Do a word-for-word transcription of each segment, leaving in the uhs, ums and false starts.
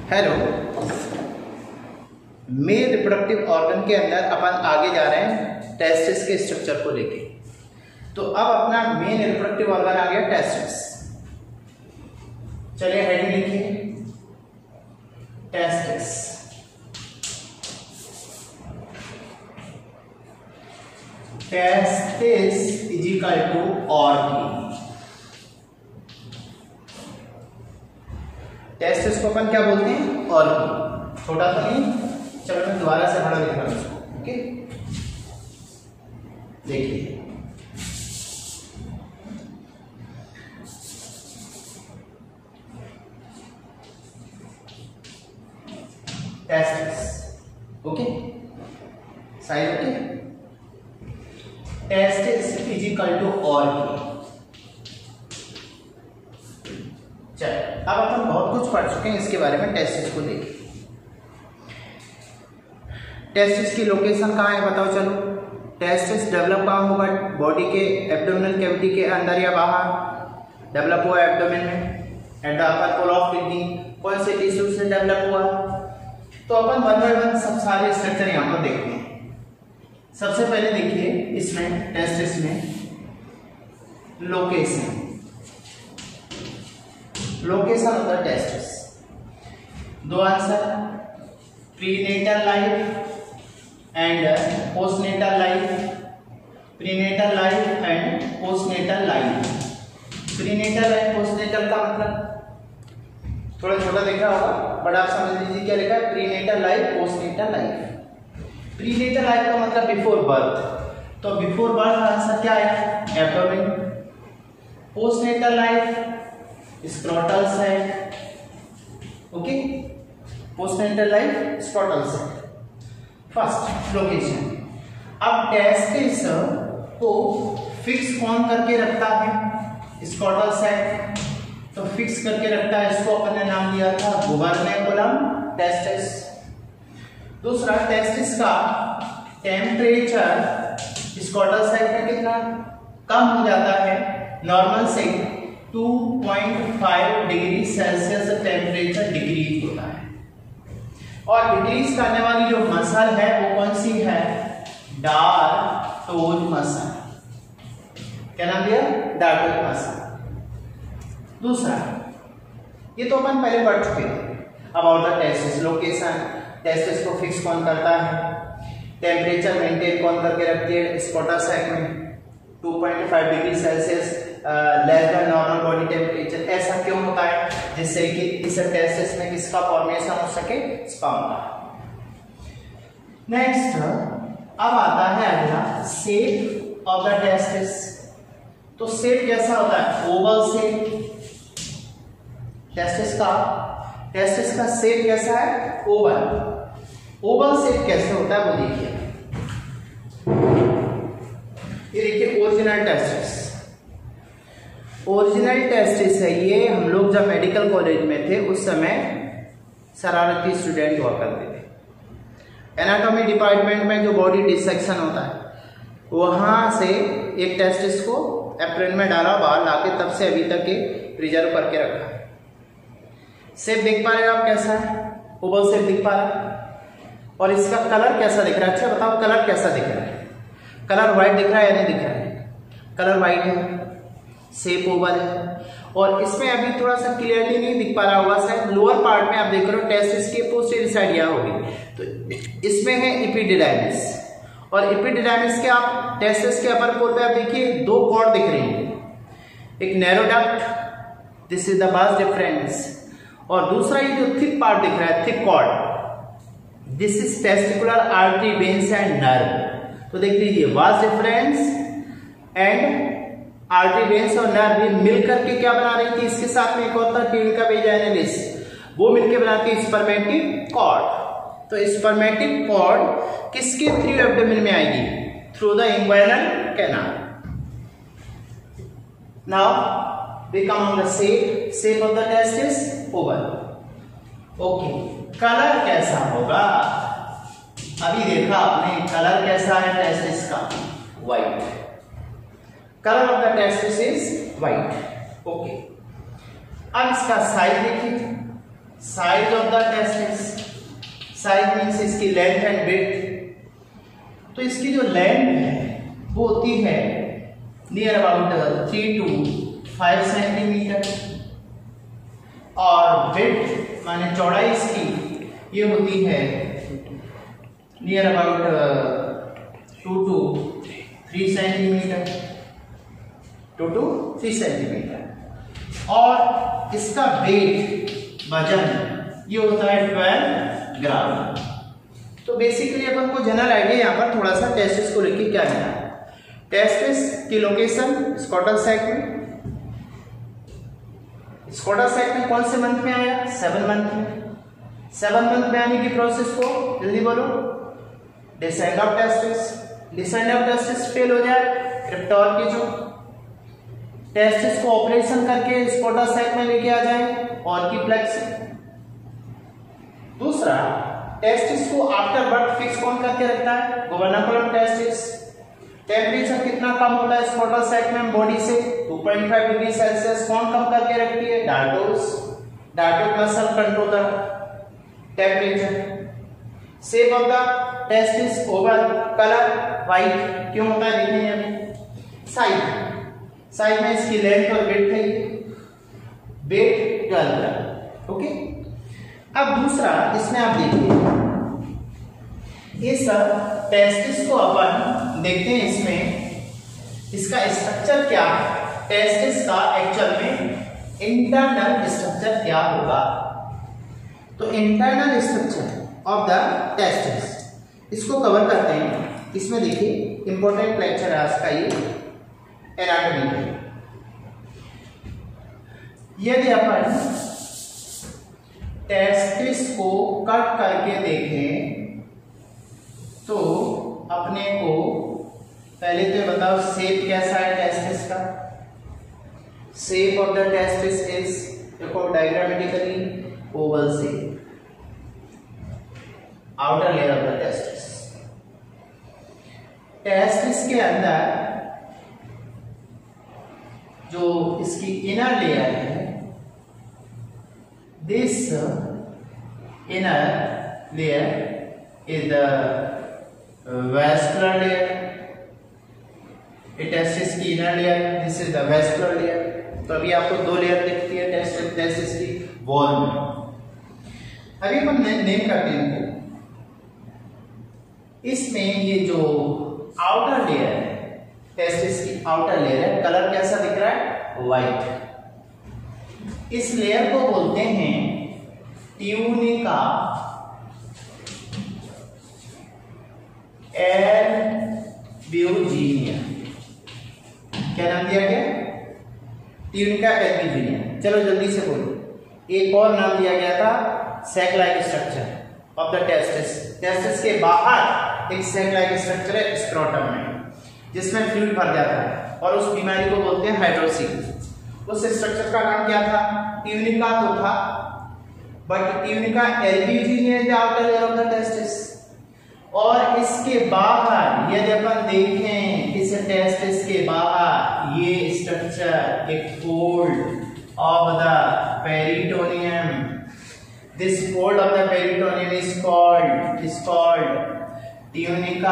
Hello, mail reproductive organ के अंदर अपन आगे जा रहे हैं टेस्टिस के स्ट्रक्चर को लेके। तो अब अपना मेन रिप्रोडक्टिव ऑर्गन आ गया टेस्टिस। चलिए हेडिंग लिखिए testis. Testis is equal to organ. Testis को अपन क्या बोलते हैं? ऑर्गन। छोटा तो नहीं, चलो मैं दोबारा से बड़ा लिख रहा हूं इसको। ओके, देखिए testis. Okay, side okay. Testis is equal to organ. चल, अब अपन बहुत कुछ पढ़ चुके हैं इसके बारे में टेस्टिस को लेके। टेस्टिस की लोकेशन कहाँ है बताओ? चलो, टेस्टिस डेवलप कहाँ होगा? बॉडी के एब्डोमिनल कैविटी के अंदर या बाहर? डेवलप हुआ एब्डोमेन में, at the upper pole of kidney. कौन से टिश्यू से डेवलप हुआ? तो अपन वन बाय वन सब सारे स्ट्रक्चर यहाँ पर देखते हैं। सबसे पहले देखिए इसमें टेस्टिस में location location of the testis. दो answer, prenatal life and postnatal life. Prenatal life and postnatal life. Prenatal and postnatal का मतलब थोड़ा छोटा देखा होगा, बट आप समझ लीजिए क्या लिखा है। Prenatal life, postnatal life. Prenatal life का मतलब बिफोर बर्थ, तो बिफोर बर्थ आंसर क्या है? Abdomen. Postnatal life scrotal side. Okay, postnatal life scrotal side. First location. अब टेस्टिस को फिक्स कौन करके रखता है? Scrotal side. तो फिक्स करके रखता है, इसको अपन ने नाम दिया था गुबर्नेकुलम टेस्टिस। दूसरा, टेस्टिस का टेम्परेचर स्क्रोटल साइड में कितना कम हो जाता है? नॉर्मल से two point five degree Celsius temperature decrease होता है। और डिक्रीज करने वाली जो मसल है वो कौन सी है? Dartos muscle. क्या नाम दिया? Dartos muscle. दूसरा, ये तो अपन पहले पढ़ चुके थे about the testis. Location, testis को फिक्स कौन करता है? टेम्परेचर मेंटेन कौन करके रखती है? स्क्रोटल साइड में two point five degree Celsius less than normal body temperature. ऐसा क्यों होता है? जिससे कि इस टेस्टिस में किसका फॉर्मेशन हो सके? स्पर्म का। नेक्स्ट, अब आता है अगला शेप ऑफ द टेस्टिस। तो शेप कैसा होता है? Oval shape. टेस्टिस का टेस्टिस का शेप कैसा है? ओवल। ओवल शेप कैसे होता है वो देखिए। ये देखिए ओरिजिनल टेस्टिस। ओरिजिनल टेस्टिस है ये। हम लोग जब मेडिकल कॉलेज में थे उस समय शरारती स्टूडेंट हुआ करते थे। एनाटॉमी डिपार्टमेंट में जो बॉडी डिसेक्शन होता है वहां से एक टेस्टिस को एप्रिल में डाला, बाहर लाके तब से अभी तक के प्रिजर्व करके रखा। शेप देख पा रहे हो आप कैसा है? ओवल शेप दिख पा रहा है। और इसका कलर कैसा दिख रहा है? अच्छा बताओ, कलर कैसा दिख रहा है? कलर व्हाइट दिख रहा है या नहीं दिख रहा है? कलर व्हाइट है, शेप ओवल है। और इसमें अभी थोड़ा सा क्लियरली नहीं दिख पा रहा होगा, शायद लोअर पार्ट में आप देख रहे हो टेस्टिस के पोस्टीरियर साइड यहाँ होगी, तो इसमें है एपिडिडाइमिस। और एपिडिडाइमिस के आप टेस्टिस के अपर पोल पे आप देखिए दो कॉर्ड दिख रही हैं, एक narrow duct, this is the vas deferens, और दूसरा ये जो थिक पार्ट दिख रहा है, thick cord, this is testicular artery veins and nerve. तो देख लीजिए vas deferens and artery veins और नर्व मिलकर के क्या बना रही थी? इसके साथ में एक होता है टीन का वेजाइनलिस, वो मिलकर बनाती है स्पर्मेटिक कॉर्ड। तो स्पर्मेटिक कॉर्ड किसके थ्रू एब्डोमेन में आएगी? Through the inguinal canal. Now we come on the shape shape of the testis, oval. Okay, colour कैसा होगा? अभी देखा आपने कलर कैसा है टेस्टिस का? White. Colour of the testis is white. Okay, अब इसका साइज देखिए। Size of the testis, size means इसकी लेंथ एंड विड्थ। तो इसकी जो लेंथ है वो होती है near about three to five centimetre और विड्थ माने चौड़ाई इसकी ये होती है near about two to three centimetre, two to three centimetre और इसका वेट वजन ये होता है ट्वेल्व ग्राम। तो बेसिकली अपन को जनरल आइडिया यहाँ पर थोड़ा सा टेस्टिस को लेके क्या है। टेस्टिस की लोकेशन स्कॉटल सैक में, स्कॉटल सैक में कौन से मंथ में आया? सेवन मंथ में। सेवन मंथ में आने की प्रोसेस को जल्दी बोलो। Descend of testis, descend of testis fail हो जाए, क्रिप्टोर की जो टेस्टिस को ऑपरेशन करके स्कॉटल सैक में लेके आ जाए और की प्लेक्स। दूसरा, टेस्टिस को आफ्टर बर्थ फिक्स कौन करके रखता है? गुबर्नाकुलम टेस्टिस। टेम्परेचर कितना कम होता है स्कॉटल सैक में बॉडी से? Two point five degree Celsius. कौन कम करके रखती है? Dartos. Dartos muscle control the temperature. Shape of the testis oval, colour white क्यों होता है देखेंगे अभी। साइज, साइज में इसकी लेंथ और वेट है, वेट ट्वेल्व। ओके, अब दूसरा इसमें आप देखिए इस टेस्टिस को अपन देखते हैं, इसमें इसका स्ट्रक्चर क्या है, टेस्टिस का एक्चुअल में इंटरनल स्ट्रक्चर क्या होगा। तो internal structure of the testis इसको कवर करते हैं। इसमें देखिए इंपॉर्टेंट लेक्चर है आज का ये एनाटॉमी का। यदि अपन टेस्टिस को कट करके देखें तो अपने को पहले तो बताओ शेप कैसा है टेस्टिस का। Shape of the testis is देखो diagrammatically oval shape, outer layer of the testis. Testis के अंदर जो इसकी इनर लेयर है, this inner layer is the vascular layer। टेस्टिस की inner layer, this is the vascular layer. तो अभी आपको दो लेयर दिखती है टेस्टिस टेस्टिस की वॉल में। अभी हम नेम करते हैं इसमें ये जो आउटर लेयर है टेस्टिस की आउटर लेयर है, कलर कैसा दिख रहा है? व्हाइट। इस लेयर को बोलते हैं ट्यूनिका एल्ब्यूजिनिया। क्या नाम दिया गया? Tunica albuginea. चलो जल्दी से बोलो। एक और नाम दिया गया था sac like structure of the testis. Testis के बाहर एक सैक लाइक स्ट्रक्चर है स्क्रोटम में, जिसमें फ्लूइड भर जाता है और उस बीमारी को बोलते हैं हाइड्रोसिल। उस स्ट्रक्चर का नाम क्या था? ट्यूनिका तो था, but tunica albuginea is the outer layer of the testis. और इसके बाहर यदि अपन देखें इस टेस्टिस के बाहर ये स्ट्रक्चर एक fold of the peritoneum, this fold of the peritoneum is called is called tunica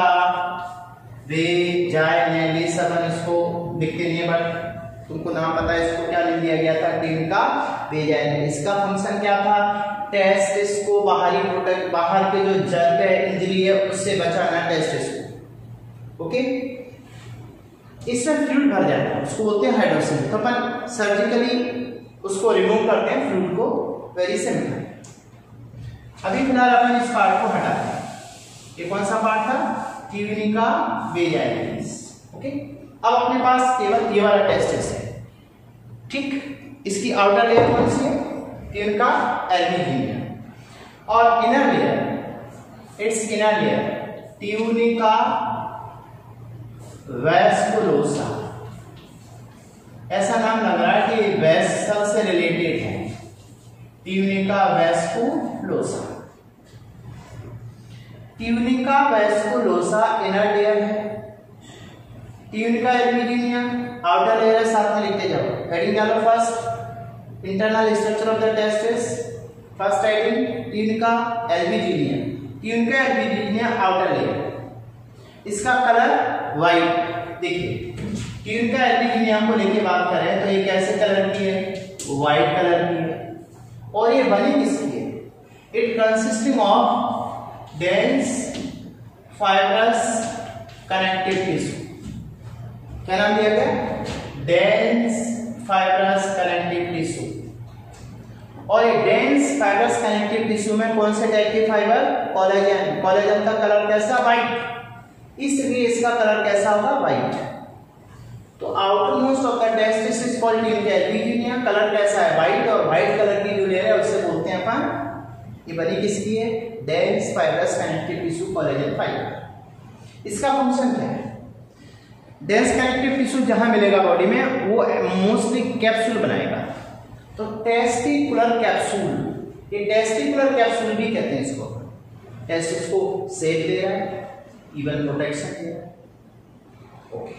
vaginalis. अपन इसको दिखते नहीं है बट तुमको नाम पता है इसको क्या नाम दिया गया था? Tunica vaginalis. इसका फंक्शन क्या था? टेस्टिस को बाहरी प्रोटेक्ट, बाहर के जो जर्म है इंजरी है उससे बचाना टेस्टिस को। ओके, इसमें फ्लूइड भर जाता है, उसको बोलते हैं हाइड्रोसिल। तो अपन सर्जिकली उसको रिमूव करते हैं फ्लूइड को, वेरी सिंपल। अभी फिलहाल अपन इस पार्ट को हटा दें। ये कौन सा पार्ट था? Tunica vaginalis. ओके, अब अपने पास केवल ये वाला टेस्टिस है, ठीक। इसकी आउटर लेयर कौन सी है? Tunica albuginea. और inner layer, it's inner layer tunica vasculosa. ऐसा नाम लग रहा है कि वेसल से रिलेटेड है, tunica vasculosa. Tunica vasculosa inner layer है, ट्यूनिका एल्ब्यूजिनिया आउटर लेयर है। साथ में लिखते जाओ, हेडिंग डालो first internal structure of the testis, first heading tunica albuginea. Tunica albuginea outer layer, इसका कलर व्हाइट। देखिए ट्यूनिका एल्बुजिनिया को लेके बात करें तो ये कैसे कलर की है, व्हाइट कलर की है। और ये बनी किसकी है, it consisting of dense fibrous connective tissue. क्या नाम दिया गया, डेंस फाइब्रस कनेक्टिव टिश्यू। और ये डेंस फाइब्रस कनेक्टिव टिश्यू में कौन से टाइप के फाइबर, कोलेजन। कोलेजन का कलर कैसा, व्हाइट, इसलिए इसका कलर कैसा होगा, व्हाइट। तो outermost of the testis is called tunica albuginea, colour कैसा है, व्हाइट। और व्हाइट कलर की जो लेयर है उससे बोलते हैं अपन, ये बनी किसकी है, dense fibrous connective tissue collagen fibre. इसका फंक्शन क्या है, डेंस कनेक्टिव टिश्यू जहां मिलेगा बॉडी में वो मोस्टली कैप्सूल बनाएगा। तो टेस्टिकुलर कैप्सूल, ये टेस्टिकुलर कैप्सूल भी कहते हैं इसको। टेस्टिस को सेफ दे रहा है, इवन प्रोटेक्शन दे रहा है। Okay,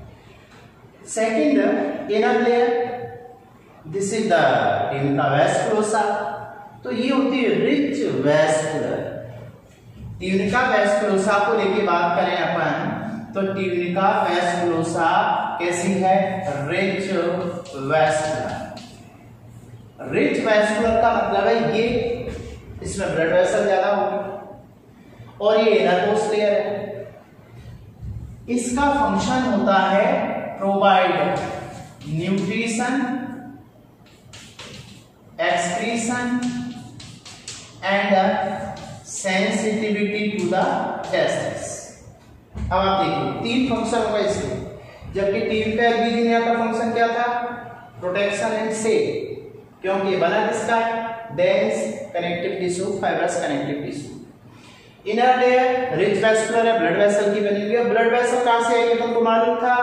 second inner layer, this is the tunica vasculosa. तो ये होती है रिच वेस्कुलर। ट्यूनिका वेस्कुलोसा को लेके बात करें अपन तो ट्यूनिका वेस्कुलोसा कैसी है, रिच वेस्कुलर। रिच वेस्कुलर का मतलब है ये इसमें ब्लड वेसल ज्यादा होगी और ये इनरमोस्ट लेयर है। इसका फंक्शन होता है provide nutrition, excretion and sensitivity to the testis. अब आप देखिए तीन फंक्शन होगा इसके, जबकि ट्यूनिका एल्बुजिनिया का फंक्शन क्या था, प्रोटेक्शन एंड सेफ, क्योंकि ये बना किसका, dense connective tissue, fibrous connective tissue. Inner layer rich vascular है, ब्लड वेसल की बनी हुई है। ब्लड वेसल कहां से आई, ये तुमको मालूम था,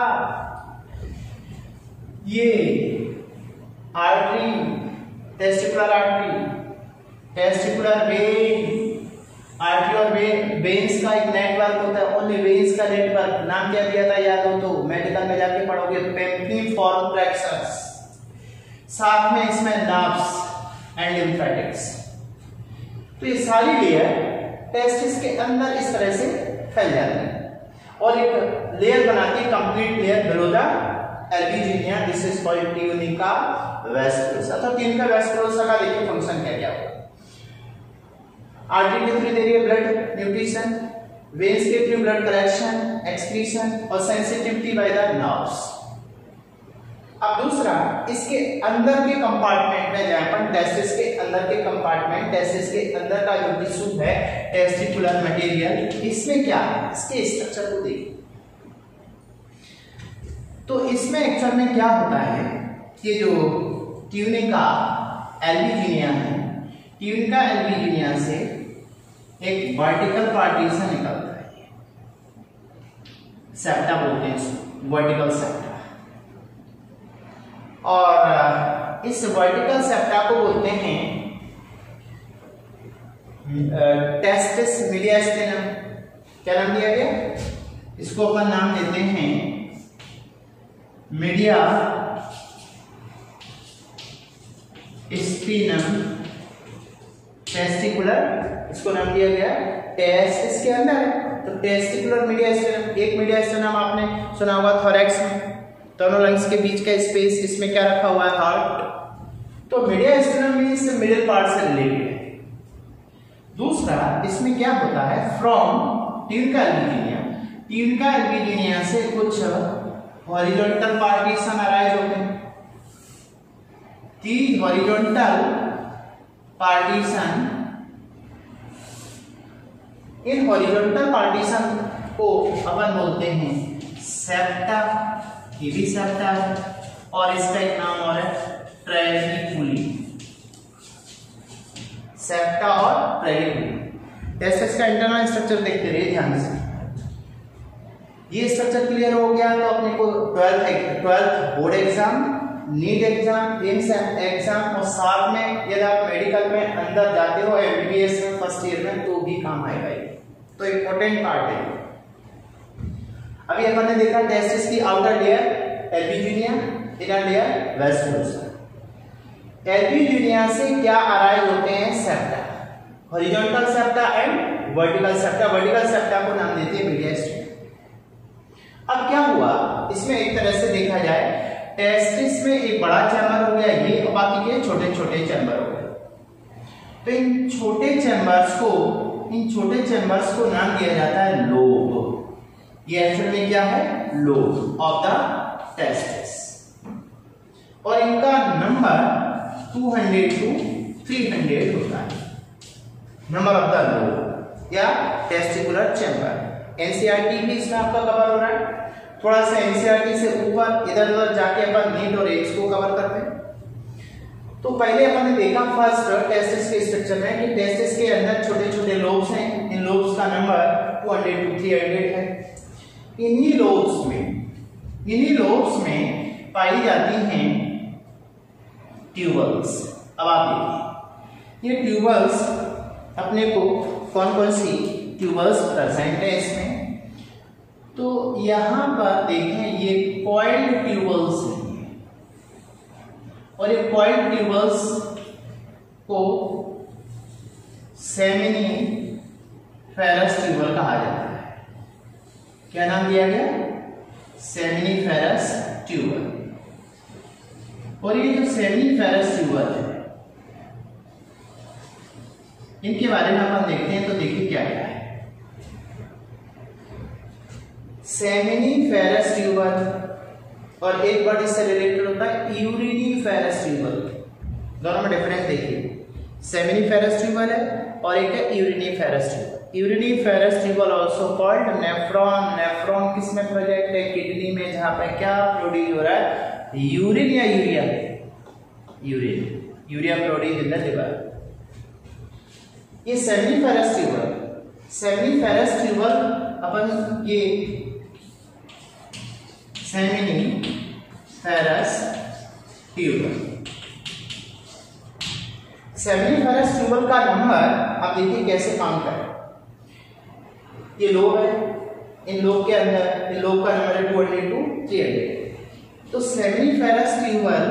ये artery, testicular artery, testicular vein, artery और वेन्स का एक नेटवर्क होता है, ओनली वेन्स का नेटवर्क। नाम क्या दिया था, याद हो तो मेडिकल में जाके पढ़ोगे, पेम्पिनिफॉर्म प्लेक्सस। साथ में इसमें नर्व्स एंड लिम्फेटिक्स। तो ये सारी लेयर टेस्टिस के अंदर इस तरह से फैल जाती है और एक लेयर बनाती है complete layer below the albuginea. This is called tunica vasculosa. तो ट्यूनिका वेस्कुलोसा का देखिए फंक्शन क्या क्या होगा, आर्टरी के थ्रू दे रही है ब्लड न्यूट्रिशन, वेन्स के थ्रू ब्लड कलेक्शन, एक्सक्रीशन और सेंसिटिविटी बाय द नर्व्स। अब दूसरा, इसके अंदर के कंपार्टमेंट में जाए अपन, टेस्टिस के अंदर के कंपार्टमेंट, टेस्टिस के अंदर का जो टिश्यू है टेस्टिकुलर मटेरियल, इसमें क्या है, इसके स्ट्रक्चर को देखिए। तो इसमें एक्चुअल में क्या होता है, ये जो ट्यूनिका एल्बुजिनिया है, ट्यूनिका एल्बुजिनिया से एक वर्टिकल पार्टीशन निकलता है, सेप्टा बोलते हैं इसको, वर्टिकल सेप्टा। और इस वर्टिकल सेप्टा को बोलते हैं टेस्टिस मीडियास्टिनम। क्या नाम दिया गया, इसको अपन नाम देते हैं मीडिया स्पिनम टेस्टिकुलर, इसको नाम दिया गया टेस्टिस के अंदर है। तो टेस्टिकुलर मीडियास्टिनम, एक मीडियास्टिनम आपने सुना होगा थोरैक्स में, दोनों लंग्स के बीच का स्पेस, इसमें क्या रखा हुआ है, हार्ट। तो मीडियास्टिनम मींस मिडिल पार्ट से रिलेटेड है। दूसरा, इसमें क्या होता है, from tunica albuginea, tunica albuginea से कुछ हॉरिजॉन्टल पार्टीशन अराइज होते हैं। तीन हॉरिजॉन्टल पार्टीशन, इन हॉरिजॉन्टल पार्टीशन को अपन बोलते हैं सेप्टा, ये भी सेप्टा है, और इसका एक नाम और है ट्रेगिकुली, सेप्टा और ट्रेगिकुली। टेस्टिस का इंटरनल स्ट्रक्चर देखते रहिए ध्यान से। ये स्ट्रक्चर क्लियर हो गया तो अपने को twelfth twelfth board exam, NEET exam, AIIMS exam और साथ में यदि आप मेडिकल में अंदर जाते हो एमबीबीएस में फर्स्ट ईयर में तो भी काम आएगा ये, तो इम्पोर्टेंट पार्ट है। अभी अपन ने देखा टेस्टिस की outer layer albuginea, inner layer vasculosa. Albuginea से क्या अराइज होते हैं? Septa, horizontal septa and vertical septa. Vertical septa को नाम देते हैं मीडियस्टेम। अब क्या हुआ इसमें, एक तरह से देखा जाए टेस्टिस में एक बड़ा चैम्बर हो गया ये, और बाकी के छोटे छोटे चैम्बर हो गए। तो इन छोटे चैम्बर्स को इन छोटे चैम्बर्स को नाम दिया जाता है लोब। ये एक्चुअल में क्या है? Lobe of the testis. और इनका नंबर दो सौ टू तीन सौ होता है, नंबर ऑफ द लोब या टेस्टिकुलर चैम्बर। एनसीईआरटी भी इसमें आपका कवर हो रहा है। थोड़ा सा एनसीईआरटी से ऊपर इधर उधर जाके अपन नीट और एड्स को कवर करते हैं। तो पहले अपन ने देखा फर्स्ट टेस्टिस के स्ट्रक्चर में कि टेस्टिस के अंदर छोटे छोटे लोब्स हैं। इन लोब्स का नंबर दो सौ टू तीन सौ है। इन्हीं लोब्स में इन्हीं लोब्स में पाई जाती हैं ट्यूबल्स। अब आप देखिए ये ट्यूबल्स अपने को कौन कौन सी ट्यूबल्स प्रेजेंट है इसमें। तो यहां पर देखें ये कॉइल्ड ट्यूबल्स हैं, और ये कॉइल्ड ट्यूबल्स को सेमिनी फेरस ट्यूबल कहा जाता है। क्या नाम दिया गया? Seminiferous tubule. और ये जो सेमिनी फेरस ट्यूबल है इनके बारे में अपन देखते हैं। तो देखिए क्या क्या है। सेमिनी फेरस ट्यूबल और एक वर्ड इससे रिलेटेड होता है यूरिनी फेरस ट्यूबल। दोनों में डिफरेंस देखिए, सेमिनी फेरस ट्यूबल है और एक है uriniferous tubule. Uriniferous tubule also called nephron. Nephron किस में प्रोजेक्ट है? किडनी में, जहां पे क्या प्रोड्यूस हो रहा है? यूरिन या urea? Urine. Urea produce in the liver. ये seminiferous tubule seminiferous tubule अपन ये seminiferous tubule seminiferous tubule का नंबर आप देखिए कैसे काम कर रहा है। ये लोब है, इन लोब के अंदर इन लोब का नंबर है two hundred to three hundred. तो seminiferous tubule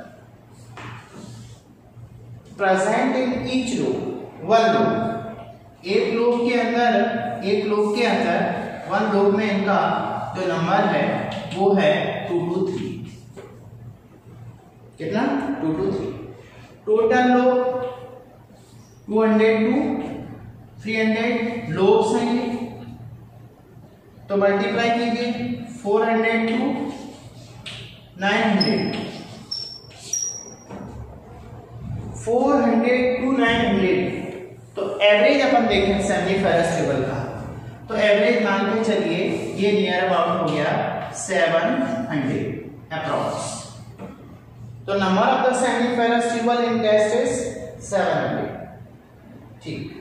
present in each lobe, one lobe. एक लोब के अंदर एक लोब के अंदर वन लोब में इनका जो नंबर है वो है टू टू थ्री। कितना? Two to three. Total lobe two hundred to three hundred lobes हैं ये। तो मल्टीप्लाई कीजिए four hundred to nine hundred. Four hundred to nine hundred. तो एवरेज अपन देखें सेमिनी फेरस ट्यूबल का, तो एवरेज मान के चलिए ये नियर अबाउट हो गया सेवन हंड्रेड अप्रॉक्स। तो number of the seminiferous tubule in testis seven hundred. ठीक।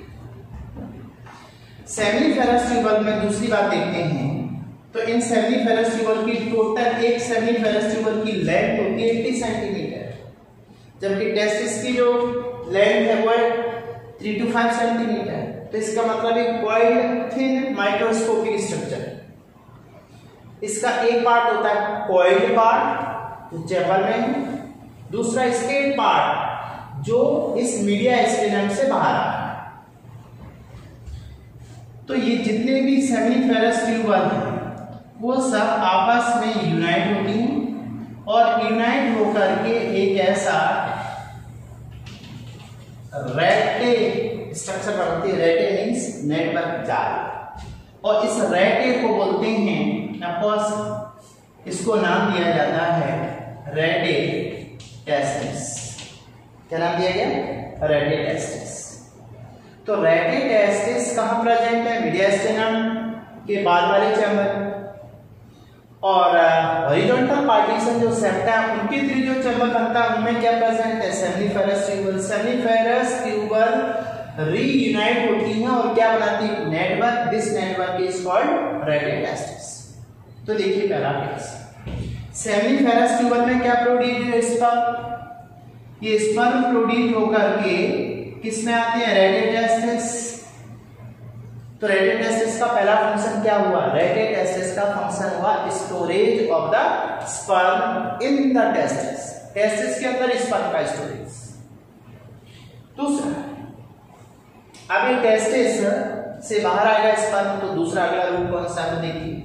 सेमिनी फेरस ट्यूबल में दूसरी बात देखते हैं। तो इन सेमिनी फेरस ट्यूबल की टोटल एक सेमिनी फेरस ट्यूबल की लेंथ होती है अस्सी सेंटीमीटर, जबकि टेस्टिस की जो लेंथ है वो है थ्री टू फाइव सेंटीमीटर। तो इसका मतलब एक कॉइल्ड थिन माइक्रोस्कोपिक स्ट्रक्चर। इसका एक पार्ट होता है कॉइल्ड पार्ट जो चैम्बर में है, दूसरा स्केट पार्ट जो इस मीडिया स्पिनम से बाहर आ रहा है। तो ये जितने भी सेमिनी फेरस ट्यूबल हैं वो सब आपस में यूनाइट होती हैं और यूनाइट होकर के एक ऐसा रेटे स्ट्रक्चर बनाती है। रेटे मीन्स नेटवर्क जाल, और इस रेटे को बोलते हैं ऑफकोर्स इसको नाम दिया जाता है रेटे टेस्टिस। क्या नाम दिया गया? Rete testis. तो रेटे टेस्टिस कहाँ प्रेजेंट है? मीडियास्टिनम के बाद वाले चैम्बर। और हॉरिजॉन्टल पार्टीशन जो सेप्टा है उनके थ्रू जो चैम्बर बनता है उनमें क्या प्रेजेंट है? Seminiferous tubule. Seminiferous tubule reunite होती हैं और क्या बनाती है? Network. This network is called rete testis. तो देखिए पहला केस, सेमिनी फेरस ट्यूबल में क्या प्रोड्यूस है? स्पर्म। ये स्पर्म प्रोड्यूस होकर के किस में आते हैं? Rete testis. तो रेटे टेस्टिस का पहला फंक्शन क्या हुआ? रेटे टेस्टिस का फंक्शन हुआ storage of the sperm in the testis. Testis के अंदर स्पर्म का स्टोरेज। दूसरा, अब ये टेस्टिस से बाहर आएगा स्पर्म, तो दूसरा अगला रूप कौन सा है देखिए,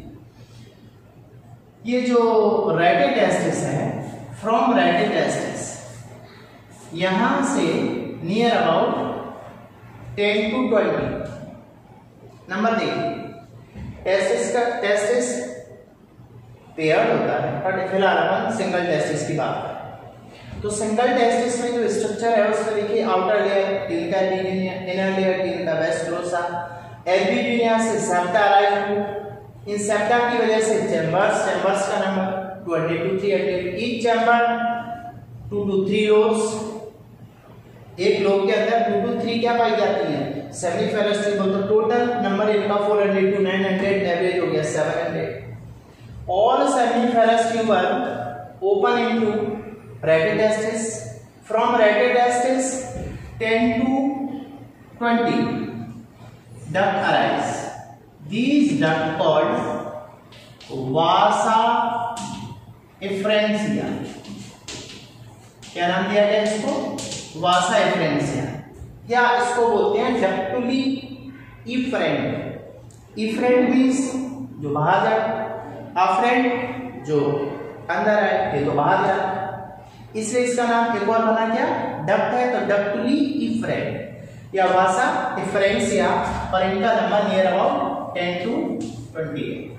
ये जो रेटे टेस्टिस है, फ्रॉम रेटे टेस्टिस यहां से near about ten to twenty number देखिए। टेस्टिस का टेस्टिस पेयर्ड होता है, बट फिलहाल अपन सिंगल टेस्टिस की बात करें तो सिंगल टेस्टिस में जो स्ट्रक्चर है उसमें देखिए outer layer tunica inner layer tunica vasculosa, एल्ब्यूमिना से सेप्टा अराइव। इन सेप्टा की वजह से चैम्बर्स चैम्बर्स का number twenty two three eight, each chamber two to three lobes, एक लोब के अंदर टू टू थ्री क्या पाई जाती है, सेमिफेरस ट्यूब। तो टोटल नंबर इनका four hundred to nine hundred, average हो गया seven hundred. All seminiferous tube open into rete testis, from rete testis ten to twenty duct arise. These duct called vasa efferentia. क्या नाम दिया गया इसको, वासा एफरेंसिया, या इसको बोलते हैं डक्टुली इफरेंट। इफरेंट मीन्स जो बाहर जाए, अफरेंट जो अंदर है, ये तो बाहर जाए, इसलिए इसका नाम एक और बना क्या, डक्ट है, तो डक्टुली इफरेंट या वासा एफरेंसिया, और इनका number near about ten to twenty है।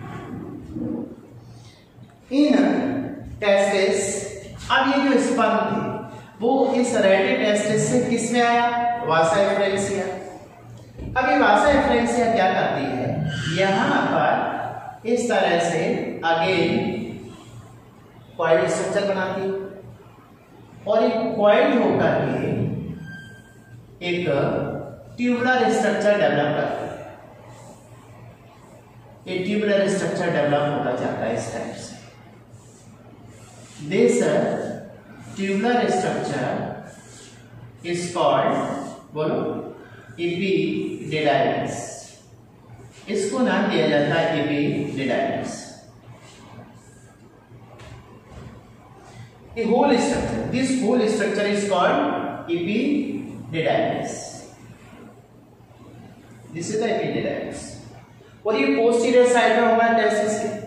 इन टेस्टिस, अब ये जो स्पर्म थे वो इस रेटे टेस्टिस से किस में आया, वासा एफरेंसिया। अब ये वासा एफरेंसिया क्या करती है, यहां पर इस तरह से अगेन कॉइल स्ट्रक्चर बनाती है, और एक कॉइल होकर के एक ट्यूबुलर स्ट्रक्चर डेवलप करती है। ये ट्यूबुलर स्ट्रक्चर डेवलप होता जाता है इस टाइप से। This tubular structure is called, बोलो, एपिडिडाइमिस। इसको नाम दिया जाता है epididymis. The whole structure, this whole structure is called epididymis. This is the epididymis. और ये पोस्टीरियर साइड में होगा टेस्टिस के।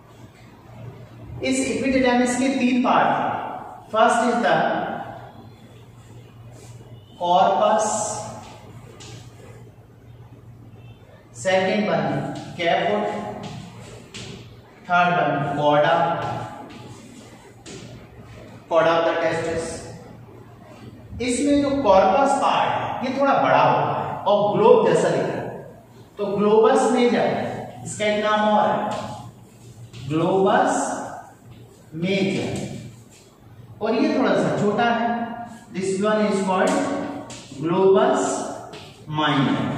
इस एपिडिडाइमिस के तीन part, first is the corpus, second one caput, third one cauda, cauda of the testis. इसमें जो कॉर्पस पार्ट ये थोड़ा बड़ा होता है और ग्लोब जैसा दिखता है, तो ग्लोबस मेजर इसका एक नाम और है, ग्लोबस मेजर, और ये थोड़ा सा छोटा है, this one is called globus minor.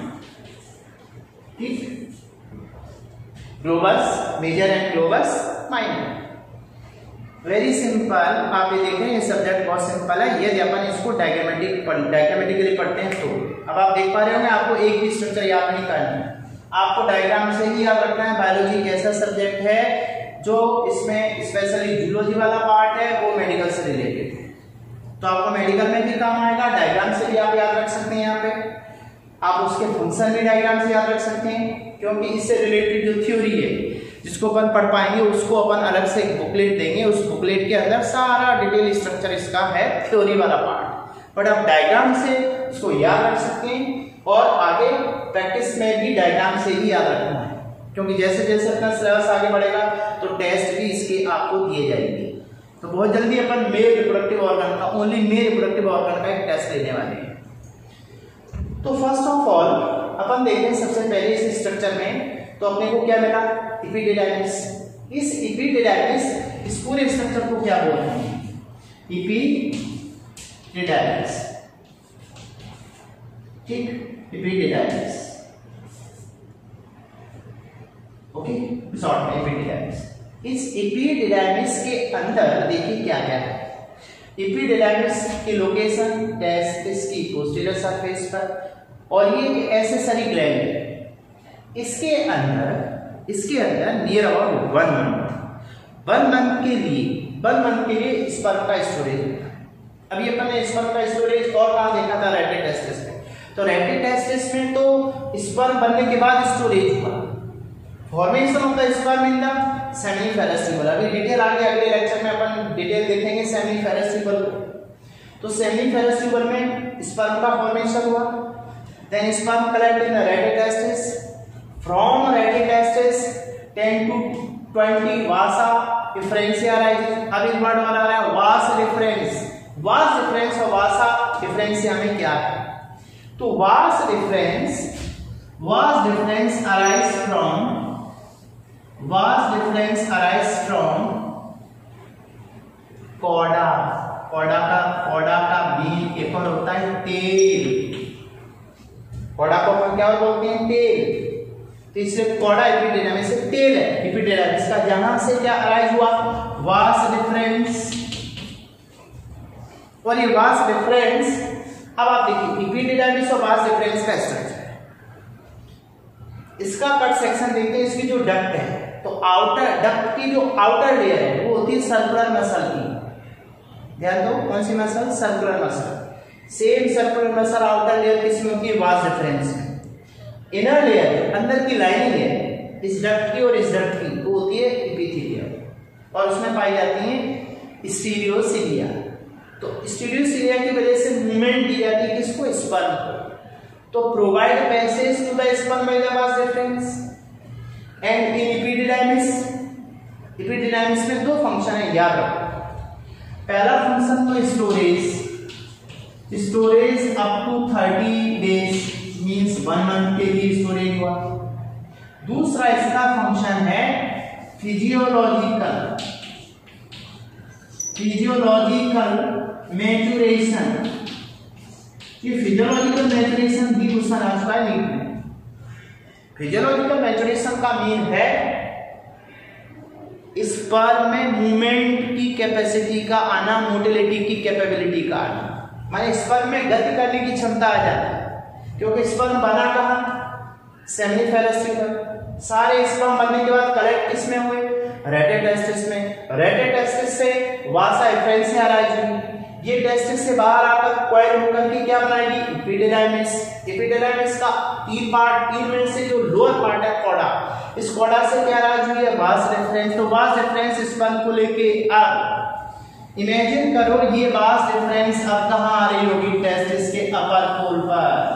ठीक, globus major and globus minor. Very simple, आप ये देखें ये सब्जेक्ट बहुत सिंपल है, यदि अपन इसको डायग्रामेटिक डायग्रामेटिकली पढ़ते हैं तो। अब आप देख पा रहे होंगे, आपको एक भी स्ट्रक्चर याद नहीं करना है, आपको डायग्राम से ही याद रखना है। बायोलॉजी एक ऐसा सब्जेक्ट है जो इसमें स्पेशली जूलॉजी वाला पार्ट है वो मेडिकल से रिलेटेड है, तो आपको मेडिकल में भी काम आएगा, डायग्राम से भी आप याद रख सकते हैं। यहाँ पे आप उसके फंक्शन भी डायग्राम से याद रख सकते हैं, क्योंकि इससे रिलेटेड जो थ्योरी है जिसको अपन पढ़ पाएंगे उसको अपन अलग से एक बुकलेट देंगे, उस बुकलेट के अंदर सारा डिटेल स्ट्रक्चर इसका है, थ्योरी वाला पार्ट, बट आप डायग्राम से इसको याद रख सकते हैं, और आगे प्रैक्टिस में भी डायग्राम से ही याद रखना है, क्योंकि जैसे जैसे अपना सिलेबस आगे बढ़ेगा तो टेस्ट भी इसके आपको दिए जाएंगे। तो बहुत जल्दी अपन मेल रिप्रोडक्टिव ऑर्गन का, ओनली मेल रिप्रोडक्टिव ऑर्गन का एक टेस्ट लेने वाले हैं। तो फर्स्ट ऑफ ऑल अपन देखें सबसे पहले इस स्ट्रक्चर में, तो अपने को क्या मिला, एपिडिडाइमिस। इस एपिडिडाइमिस, इस पूरे स्ट्रक्चर को क्या बोलते हैं, एपिडिडाइमिस। ठीक, एपिडिडाइमिस, ओके, शॉर्ट में एपिडिडाइमिस। इस एपिडिडाइमिस के अंदर देखिए क्या क्या है। एपिडिडाइमिस की लोकेशन टेस्टिस की पोस्टीरियर सरफेस पर, और ये एक्सेसरी ग्लैंड है। इसके अंदर इसके अंदर near about one month one month के लिए वन मंथ के लिए स्पर्म का स्टोरेज होता है। अभी अपन ने स्पर्म का स्टोरेज और कहाँ देखा था, रेटे टेस्टिस में। तो रेटे टेस्टिस में तो स्पर्म बनने के बाद स्टोरेज हुआ, formation of the sperm in the seminiferous tubule. अभी डिटेल आगे अगले लेक्चर में अपन डिटेल देखेंगे सेमिनिफेरस ट्यूबल को। तो सेमिनिफेरस ट्यूबल में स्पर्म का फॉर्मेशन हुआ, then sperm collect in the rete testis, from rete testis ten to twenty vasa differentia arises. अब एक वर्ड बना रहा है वास डिफरेंस। वास डिफरेंस और वासा डिफरेंशिया में क्या है? तो vas deferens vas deferens arise from vas deferens arise from cauda. Cauda का कॉडा का मेन एक और होता है टेल। कॉडा को अपन क्या बोलते हैं? टेल। तो इससे कॉडा एपिडेर्मिस से टेल है, एपिडेर्मिस का, जहां से क्या अराइज हुआ? वास डिफरेंस। और ये वास डिफरेंस, अब आप देखिए एपिडेर्मिस और वास डिफरेंस का स्ट्रक्चर है। इसका कट सेक्शन देखते हैं, इसकी जो डक्ट है, तो आउटर डक्ट की जो आउटर लेयर है वो होती है सर्कुलर मसल की। ध्यान दो, कौन सी muscle? Circular muscle. Same circular muscle outer layer किसमें होती है? वास डिफरेंस में। इनर लेयर अंदर की लाइनिंग है इस डक्ट की और इस डक्ट की, वो होती है एपिथेलियम, और उसमें पाई जाती है स्टीरियोसिलिया। तो स्टीरियोसिलिया की वजह से मूवमेंट दी जाती है किसको? स्पर्म को। तो provide passage to the sperm by the vas deferens and in epidermis. Epidermis में दो फंक्शन है, याद रखो। पहला फंक्शन तो storage, storage up to thirty days means one month के लिए स्टोरेज हुआ। दूसरा इसका फंक्शन है फिजियोलॉजिकल फिजियोलॉजिकल मैच्योरेशन। ये फिजियोलॉजिकल मैच्योरेशन भी क्वेश्चन आ चुका है नीट में। फिजियोलॉजिकल मैच्योरेशन का मीन है स्पर्म में मूवमेंट की कैपेसिटी का आना, मोटिलिटी की कैपेबिलिटी का आना, माने स्पर्म में गति करने की क्षमता आ जाती है। क्योंकि स्पर्म बना कहाँ? Seminiferous tubule. सारे स्पर्म बनने के बाद कलेक्ट किसमें हुए? रेटे टेस्टिस में। रेटे टेस्टिस से वासा डिफरेंशिया अराइज हुई। ये टेस्टिस से बाहर आकर कॉइल होकर के क्या बनाएगी? एपिडेर्मिस। एपिडेर्मिस का तीन पार्ट, तीन में से जो लोअर पार्ट है कॉडा, इस कॉडा से क्या अराइज हुई है? Vas deferens. तो वास डिफरेंस स्पर्म को लेके अब इमेजिन करो ये वास डिफरेंस अब कहां आ रही होगी? टेस्टिस के अपर पोल पर।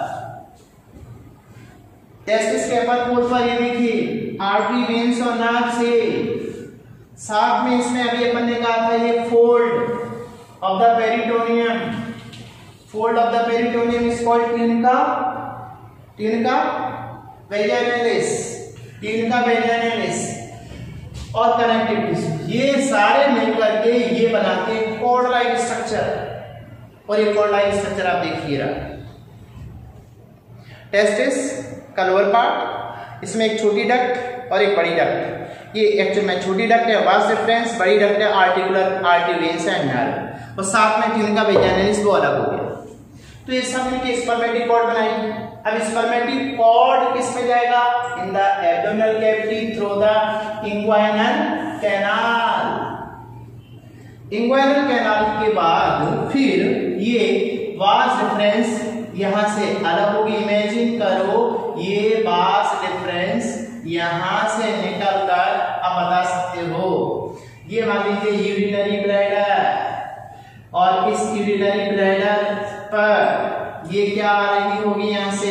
टेस्टिस के अपर पोल पर ये देखिए आर्टरी, वेन्स और नर्व से साथ में इसमें अभी अपन ने कहा था ये fold of the peritoneum. Fold of the peritoneum is called tunica tunica vaginalis tunica vaginalis और कनेक्टिव टिश्यू, ये सारे मिलकर के ये बनाते हैं कॉर्ड लाइक स्ट्रक्चर। और ये कॉर्ड लाइक स्ट्रक्चर आप देखिए रहा टेस्टिस का लोअर पार्ट, इसमें एक छोटी डक्ट और एक बड़ी डक्ट। ये एक्चुअल में छोटी डक्ट है वास डिफरेंस, बड़ी डक्ट है articular artery, veins and nerve, और साथ में ट्यूनिका वेजाइनालिस वो अलग हो गया। तो ये सब मिलके स्पर्मेटिक कॉर्ड बनाएगी। अब स्पर्मेटिक कॉर्ड किस में जाएगा? In the abdominal cavity through the inguinal canal. Inguinal canal के बाद फिर ये वास डिफरेंस यहां से अलग होगी। इमेजिन करो ये वास डिफरेंस यहां से निकलकर, आप बता सकते हो ये मान लीजिए यूरिनरी ब्लैडर, और इस यूरिनरी ब्लैडर पर ये क्या आ रही होगी? यहां से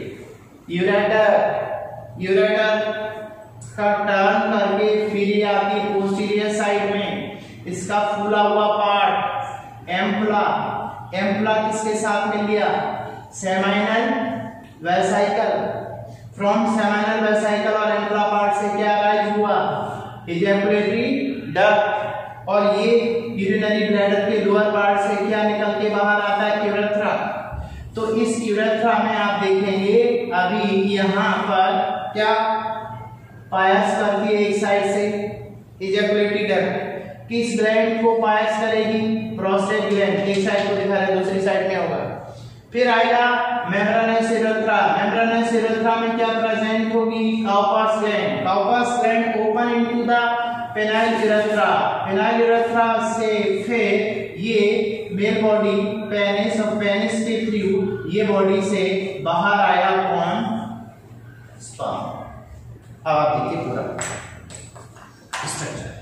यूरेटर, यूरेटर का टर्न करके फिर ये आती पोस्टीरियर साइड में, इसका फूला हुआ पार्ट एम्पुला। एम्पुला किसके साथ मिल गया? Seminal vesicle. From seminal vesicle और एम्पुला पार्ट से क्या अराइज हुआ? Ejaculatory duct. और ये यूरिनरी ब्लैडर के लोअर पार्ट से क्या निकल के बाहर आता है? यूरेथ्रा। तो इस यूरेथ्रा में आप देखेंगे अभी यहाँ पर क्या पायस करती है एक साइड से इजैकुलेटरी डक्ट। किस ग्लैंड को पायस करेगी? Prostate gland. एक साइड को दिखा रहा है, दूसरी साइड में होगा। फिर आएगा मेम्ब्रेनस यूरेथ्रा। मेम्ब्रेनस यूरेथ्रा में क्या प्रेजेंट होगी? Cowper's gland. Cowper's gland open into the penile urethra, penile urethra से फिर ये मेल बॉडी पेनिस और पेनिस के थ्रू ये बॉडी से बाहर आया कौन? स्पर्म। अब आप देखिए पूरा structure,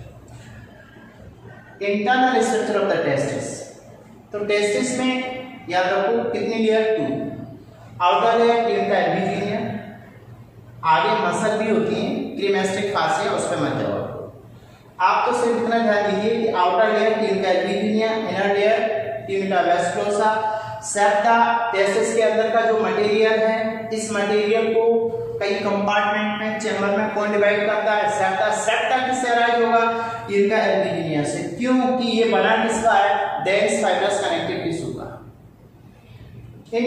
internal structure of the testis. तो टेस्टिस में याद रखो कितनी layer? Two. Outer layer tunica albumin, आगे मसल भी होती है, क्रीमेस्टिक फासिया, उस पर मत जाओ। आप तो सिर्फ इतना ध्यान दीजिए कि outer layer tunica albumin, inner layer tunica vasculosa, septa. Testis के अंदर का जो मटेरियल है, इस मटेरियल को कई कंपार्टमेंट में, चैम्बर में कौन डिवाइड करता है? सेप्टा। सेप्टा किससे अराइज होगा? टिन का एल्बुमिन से, क्योंकि ये बना किसका है? डेंस फाइब्रस कनेक्टिव टिश्यू का। इन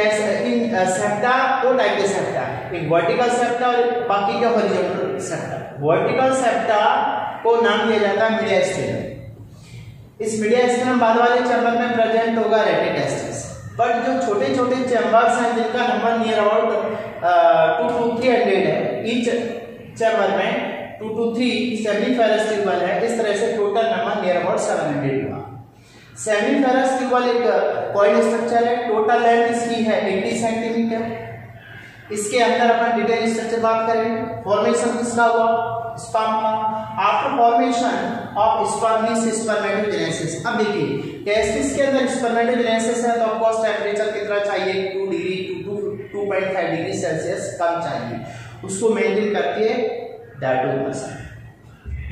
इन सेप्टा दो टाइप के सेप्टा है, एक वर्टिकल सेप्टा और बाकी का हॉरिजॉन्टल सेप्टा। वर्टिकल सेप्टा को नाम दिया जाता है मीडियास्टेनम। इस मीडियास्टेनम बाद वाले चैम्बर में प्रेजेंट होगा रेटिटेस्टिस। बट जो छोटे छोटे चैम्बर्स हैं जिनका number near about two to three hundred है, ईच चैम्बर में two to three seminiferous tubule है, इस तरह से total number near about seven hundred हुआ। सेमिफेरस ट्यूबल एक कॉइल स्ट्रक्चर है, टोटल लेंथ इसकी है अस्सी सेंटीमीटर। इसके अंदर अपन डिटेल स्ट्रक्चर बात करें। फॉर्मेशन किसका हुआ? स्पर्म का। After formation of sperms spermatogenesis. अब देखिए टेस्टिस के अंदर स्पर्मेटोजेनेसिस है तो ऑफ कोर्स टेंपरेचर कितना चाहिए? Two degree two two point five degree Celsius कम चाहिए, उसको मेंटेन करके डायटो परसेंट।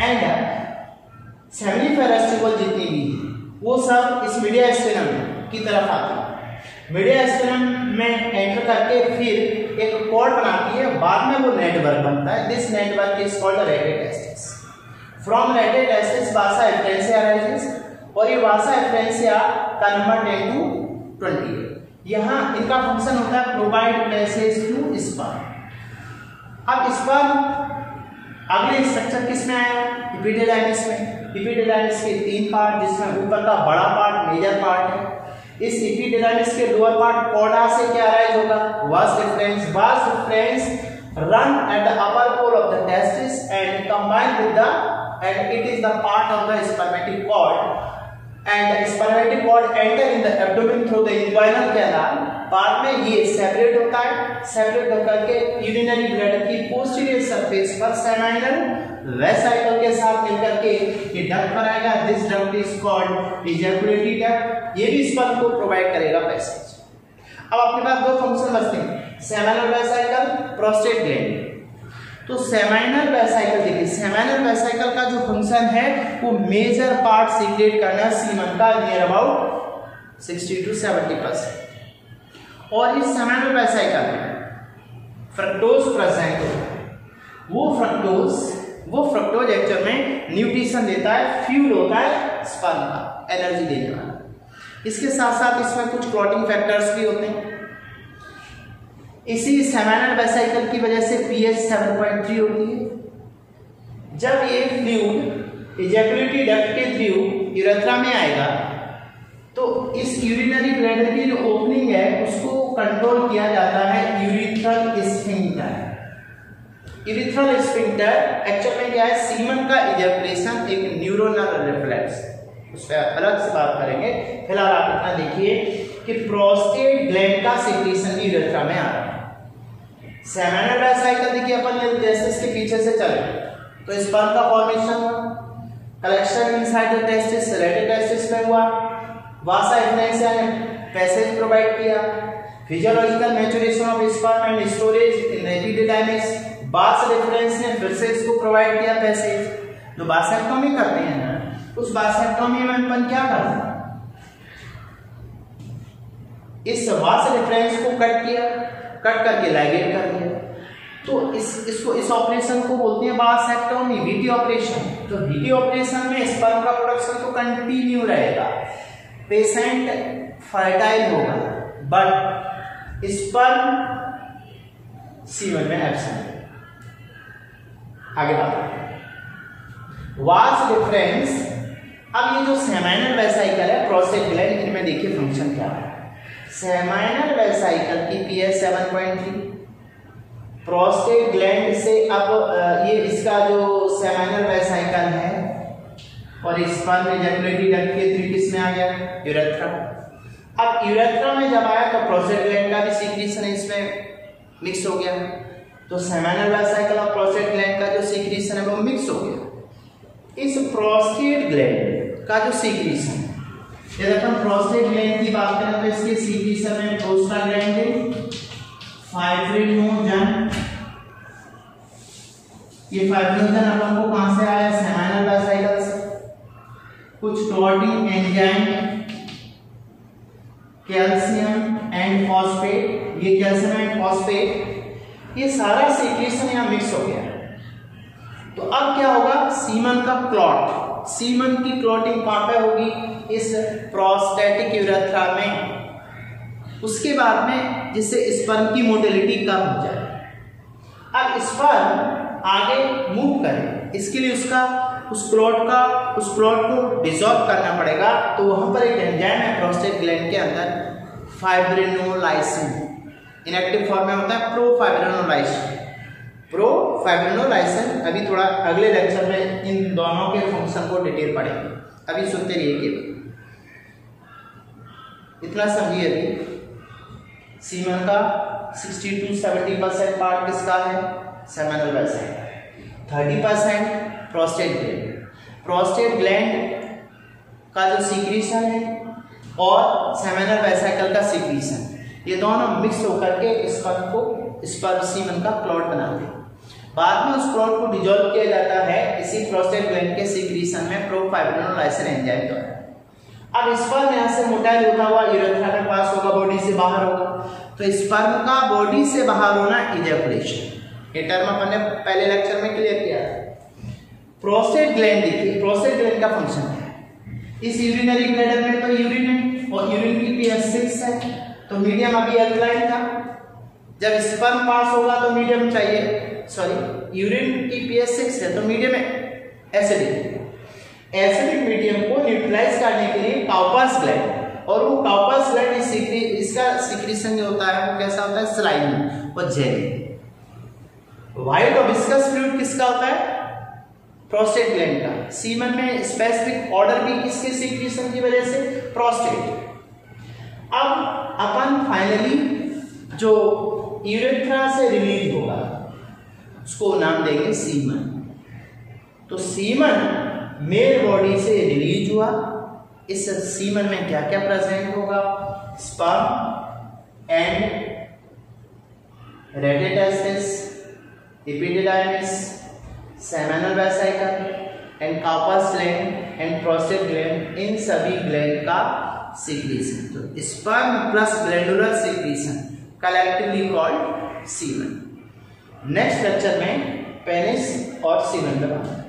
एंड सेमिफेरस ट्यूबल जितनी भी है वो सब इस मीडियास्टेनम की तरफ आती है। मीडियास्टेनम में एंटर करके फिर एक कॉर्ड बनाती है, बाद में वो नेटवर्क बनता है। This network is called rete testis. From rete testis vasa efferentia arises, और ये वासा एफ्रेंसिया का नंबर टेन टू ट्वेंटी है। यहाँ इनका फंक्शन होता है प्रोवाइड पैसेज टू स्पर्म। अब स्पर्म अगले स्ट्रक्चर किस में आया? एपिडिडाइमिस में। एपिडिडाइमिस के तीन पार्ट, जिसमें ऊपर का बड़ा पार्ट मेजर पार्ट है। इस एपिडिडाइमिस के लोअर पार्ट कॉर्डा से क्या अराइज होगा? Vas deferens. Vas deferens run at the upper pole of the testis and combine with the and it is the part of the spermatic cord and spermatic cord enter in the abdomen through the inguinal canal. बाद में ये separate होता है, separate होकर के urinary bladder की posterior surface पर seminal vesicle के साथ मिलकर के ये डक्ट बनाएगा। This duct is called ejaculatory duct. ये भी स्पर्म को प्रोवाइड करेगा पैसेज। अब अपने पास दो फंक्शन बचते हैं, सेमाइनल वेसाइकल, प्रोस्टेट ग्लैंड। तो सेमाइनल वेसाइकल देखिए, सेमाइनल वेसाइकल का जो फंक्शन है वो मेजर पार्ट सीक्रेट करना सीमन का near about sixty to seventy percent. और इस सेमाइनल वेसाइकल में फ्रक्टोज प्रेजेंट होता है। वो फ्रक्टोज वो फ्रक्टोज एक्चुअल में न्यूट्रिशन देता है, फ्यूल होता है स्पर्म का, एनर्जी देने वाला। इसके साथ साथ इसमें कुछ क्लॉटिंग फैक्टर्स भी होते हैं। इसी सेमाइनल वेसाइकल की वजह से पीएच सेवन पॉइंट थ्री होती है। जब ये फ्लूइड इजैकुलेटरी डक्ट के थ्रू यूरेथ्रा में आएगा तो इस यूरिनरी ब्लैडर की जो ओपनिंग है उसको कंट्रोल किया जाता है urethral sphincter. Urethral sphincter actual में क्या है? सीमन का इजैकुलेशन एक न्यूरोनल रिफ्लेक्स, उस पर अलग से बात करेंगे। फिलहाल आप इतना देखिए कि प्रोस्टेट ग्लैंड का सिक्रीशन यूरेथ्रा में आ रहा है। सेमाइनल वेसाइकल देखिए अपन ने टेस्टिस के पीछे से चले तो स्पर्म का फॉर्मेशन हुआ, collection inside the testis rete testis में हुआ, वासा एफ्रेंसिया ने पैसेज प्रोवाइड किया, physiological maturation of sperm and storage in epididymis, vas deferens ने फिर से इसको प्रोवाइड किया पैसेज। जो वासेक्टोमी करते हैं ना, उस वासेक्टोमी में अपन क्या करते हैं? इस वास रेफरेंस को कट किया, कट करके लाइगेट कर दिया। तो इस इसको इस ऑपरेशन को बोलते हैं वासेक्टोमी, वीटी ऑपरेशन। तो वीटी ऑपरेशन में स्पर्म का प्रोडक्शन तो कंटिन्यू रहेगा, पेशेंट फर्टाइल होगा, बट स्पर्म सीमन में एब्सेंट। आगे बात वास डिफरेंस। अब ये जो सेमाइनल वेसाइकल है, प्रोस्टेट ग्लैंड, इनमें देखिए फंक्शन क्या है। सेमाइनल वेसाइकल की pH seven point three, prostate gland से अब ये इसका जो सेमिनल वेसिकल है और स्पर्म इजैकुलेटरी डक्ट के थ्रू किस में आ गया, यूरेथ्रा। अब यूरेथ्रा में जब आया तो प्रोस्टेट ग्लैंड का भी सीक्रेशन इसमें मिक्स हो गया, तो सेमिनल वेसिकल और प्रोस्टेट ग्लैंड का जो सीक्रेशन है वो मिक्स हो गया। इस प्रोस्टेट ग्लैंड का जो सीक्रेशन, यदि हम प्रोस्टेट ग्लैंड की बात करें तो इसके सीक्रेशन में प्रोस्टाग्लैंडिन, फाइब्रिनोजन, ये फाइब्रिनोजन अपन को कहां से आया, सेमिनल वेसिकल से। कुछ clotting enzyme, calcium and phosphate, ये कैल्शियम एंड फॉस्फेट, ये सारा सीक्रेशन यहां मिक्स हो गया। तो अब क्या होगा, सीमन का क्लॉट, सीमन की क्लॉटिंग कहां पे होगी, इस प्रोस्टेटिक यूरेथ्रा में। उसके बाद में जिससे स्पर्म की मोटिलिटी कम हो जाए। अब स्पर्म आगे मूव करे, इसके लिए उसका उस क्लॉट का उस क्लॉट को डिसॉल्व करना पड़ेगा। तो वहां पर एक एंजाइम है प्रोस्टेट ग्लैंड के अंदर, फाइब्रिनोलाइसिन, इनएक्टिव फॉर्म में होता है प्रोफाइब्रिनोलाइसिन। प्रोफाइब्रिनोलाइसिन अभी थोड़ा अगले लेक्चर में इन दोनों के फंक्शन को डिटेल पढ़ेंगे, अभी सुनते रहिए केवल, इतना समझिए। अभी सीमन का साठ टू सत्तर परसेंट पार्ट किसका है, सेमिनल वेसिकल, तीस percent prostate gland. Prostate gland का जो सीक्रेशन है और सेमिनल वेसिकल का सीक्रेशन, ये दोनों मिक्स होकर के स्पर्म को स्पर्म सीमन का क्लॉट बनाते हैं। बाद में उस क्लॉट को डिसॉल्व किया जाता है इसी प्रोस्टेट ग्लैंड के सीक्रेशन में प्रोफाइब्रिनोलाइसिन एंजाइम द्वारा। अब स्पर्म यहाँ से मोटाइल होता हुआ यूरेथ्रा में पास होगा, बॉडी से बाहर होगा। तो स्पर्म का बॉडी से बाहर होना इजैकुलेशन, ये टर्म अपन ने पहले लेक्चर में क्लियर किया था। प्रोस्टेट ग्लैंड देखिए, प्रोस्टेट ग्लैंड का फंक्शन है, इस यूरिनरी ब्लैडर में तो यूरिन है और यूरिन की पीएच सिक्स है, तो मीडियम अभी अल्कलाइन था। जब स्पर्म पास होगा तो मीडियम चाहिए, सॉरी यूरिन की पीएच सिक्स है तो मीडियम एसिडिक, एसिडिक मीडियम को न्यूट्रलाइज करने के लिए काउपस ग्लैंड, और वो काउपस ग्लैंड इस इसका सीक्रेशन जो होता है वो कैसा होता है, स्लाइमी और जेली। वाइट और विस्कस फ्लूइड किसका होता है, प्रोस्टेट ग्लैंड का। सीमन में स्पेसिफिक ऑर्डर भी किसके सीक्रेशन की वजह से, प्रोस्टेट। अब अपन फाइनली जो यूरेथ्रा से रिलीज होगा उसको नाम देंगे सीमन। तो सीमन मेल बॉडी से रिलीज हुआ, इस सीमन में क्या क्या प्रेजेंट होगा, sperm and rete testis, epididymis, seminal vesicle and Cowper's gland and prostate gland, इन सभी ग्लैंड का सीक्रेशन। तो sperm plus glandular secretion collectively called semen. Next lecture में पेनिस और सीमन का